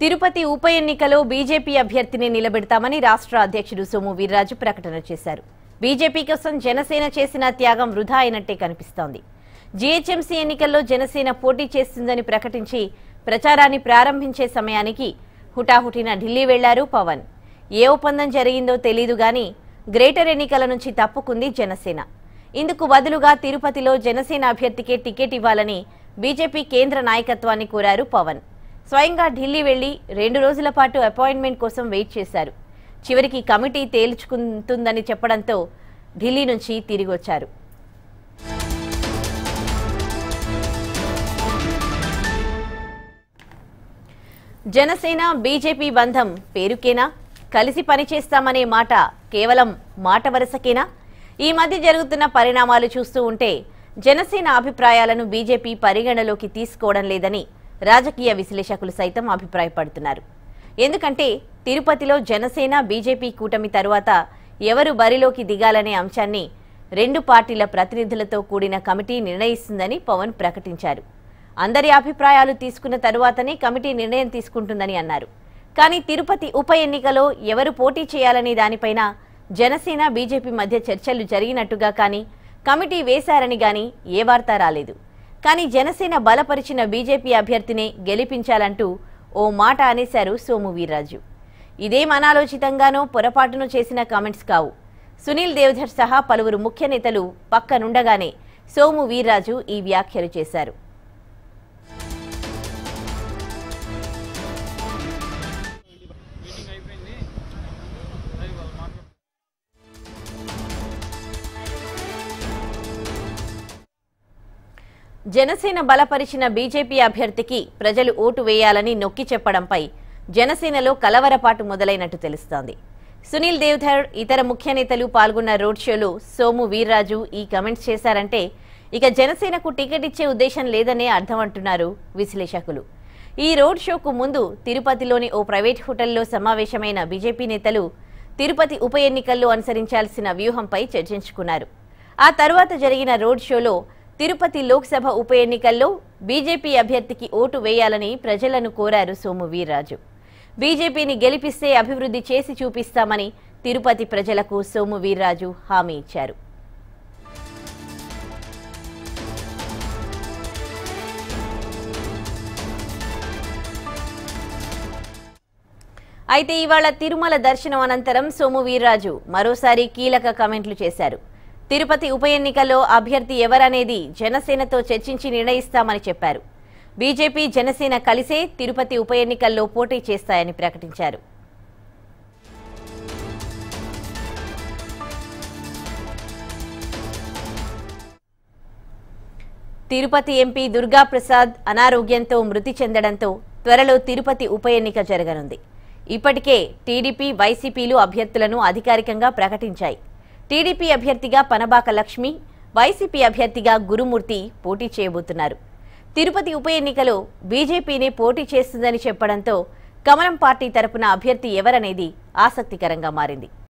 తిరుపతి ఉప ఎన్నికలో బీజేపీ అభ్యర్థిని నిలబెడతామని రాష్ట్ర అధ్యక్షుడు సోము వీర్రాజు ప్రకటన చేశారు. బీజేపీ కోసం జనసేన చేసిన త్యాగం వృధా అయినట్టే కనిపిస్తోంది. జీహెచ్ఎంసీ ఎన్నికల్లో జనసేన పోటీ చేస్తుందని ప్రకటించి ప్రచారాన్ని ప్రారంభించే సమయానికి హుటాహుటిన ఢిల్లీ వెళ్లారు పవన్. ఏ ఒప్పందం జరిగిందో తెలీదు గానీ గ్రేటర్ ఎన్నికల నుంచి తప్పుకుంది జనసేన. ఇందుకు బదులుగా తిరుపతిలో జనసేన అభ్యర్థికే టికెట్ ఇవ్వాలని బీజేపీ కేంద్ర నాయకత్వాన్ని కోరారు పవన్. స్వయంగా ఢిల్లీ వెళ్లి 2 రోజుల పాటు అపాయింట్మెంట్ కోసం వెయిట్ చేశారు. చివరికి కమిటీ తేల్చుకుంటుందని చెప్పడంతో ఢిల్లీ నుంచి తిరిగి వచ్చారు. జనసేన బీజేపీ బంధం పేరుకేనా? కలిసి పనిచేస్తామనే మాట కేవలం మాట వరుసకేనా? ఈ మధ్య జరుగుతున్న పరిణామాలు చూస్తూ ఉంటే జనసేన అభిప్రాయాలను బీజేపీ పరిగణలోకి తీసుకోవడం లేదని రాజకీయ విశ్లేషకులు సైతం అభిప్రాయపడుతున్నారు. ఎందుకంటే తిరుపతిలో జనసేన బీజేపీ కూటమి తరువాత ఎవరు బరిలోకి దిగాలనే అంశాన్ని 2 పార్టీల ప్రతినిధులతో కూడిన కమిటీ నిర్ణయిస్తుందని పవన్ ప్రకటించారు. అందరి అభిప్రాయాలు తీసుకున్న తరువాతనే కమిటీ నిర్ణయం తీసుకుంటుందని అన్నారు. కానీ తిరుపతి ఉప ఎన్నికలో ఎవరు పోటీ చేయాలనే దానిపైన జనసేన బీజేపీ మధ్య చర్చలు జరిగినట్టుగా కానీ కమిటీ వేశారని గానీ ఏ వార్త రాలేదు. కానీ జనసేన బలపరిచిన బీజేపీ అభ్యర్థినే గెలిపించాలంటూ ఓ మాట అనేశారు సోము వీర్రాజు. ఇదేం అనాలోచితంగానో పొరపాటును చేసిన కామెంట్స్ కావు. సునీల్ దేవ్ధర్ సహా పలువురు ముఖ్య నేతలు పక్కనుండగానే సోము వీర్రాజు ఈ వ్యాఖ్యలు చేశారు. జనసేన బలపరిచిన బీజేపీ అభ్యర్థికి ప్రజలు ఓటు వేయాలని నొక్కి చెప్పడంపై జనసేనలో కలవరపాటు మొదలైనట్టు తెలుస్తోంది. సునీల్ దేవ్ధర్ ఇతర ముఖ్య నేతలు పాల్గొన్న రోడ్ షోలో సోము వీర్రాజు ఈ కమెంట్స్ చేశారంటే ఇక జనసేనకు టికెట్ ఇచ్చే ఉద్దేశం లేదనే అర్థం అంటున్నారు విశ్లేషకులు. ఈ రోడ్ షోకు ముందు తిరుపతిలోని ఓ ప్రైవేట్ హోటల్లో సమావేశమైన బీజేపీ నేతలు తిరుపతి ఉప ఎన్నికల్లో అనుసరించాల్సిన వ్యూహంపై చర్చించుకున్నారు. ఆ తర్వాత జరిగిన రోడ్ షోలో తిరుపతి లోక్సభ ఉప ఎన్నికల్లో బీజేపీ అభ్యర్థికి ఓటు వేయాలని ప్రజలను కోరారు సోము వీర్రాజు. బీజేపీని గెలిపిస్తే అభివృద్ధి చేసి చూపిస్తామని తిరుపతి ప్రజలకు సోము వీర్రాజు హామీ ఇచ్చారు. అయితే ఇవాళ తిరుమల దర్శనం అనంతరం సోము వీర్రాజు మరోసారి కీలక కామెంట్లు చేశారు. తిరుపతి ఉప ఎన్నికల్లో అభ్యర్థి ఎవరనేది జనసేనతో చర్చించి నిర్ణయిస్తామని చెప్పారు. బీజేపీ జనసేన కలిసే తిరుపతి ఉప ఎన్నికల్లో పోటీ చేస్తాయని ప్రకటించారు. తిరుపతి ఎంపీ దుర్గాప్రసాద్ అనారోగ్యంతో మృతి చెందడంతో త్వరలో తిరుపతి ఉప ఎన్నిక జరగనుంది. ఇప్పటికే టీడీపీ వైసీపీలు అభ్యర్థులను అధికారికంగా ప్రకటించాయి. టీడీపీ అభ్యర్థిగా పనబాక లక్ష్మి, వైసీపీ అభ్యర్థిగా గురుమూర్తి పోటీ చేయబోతున్నారు. తిరుపతి ఉప ఎన్నికలో బీజేపీనే పోటీ చేస్తుందని చెప్పడంతో కమలం పార్టీ తరపున అభ్యర్థి ఎవరనేది ఆసక్తికరంగా మారింది.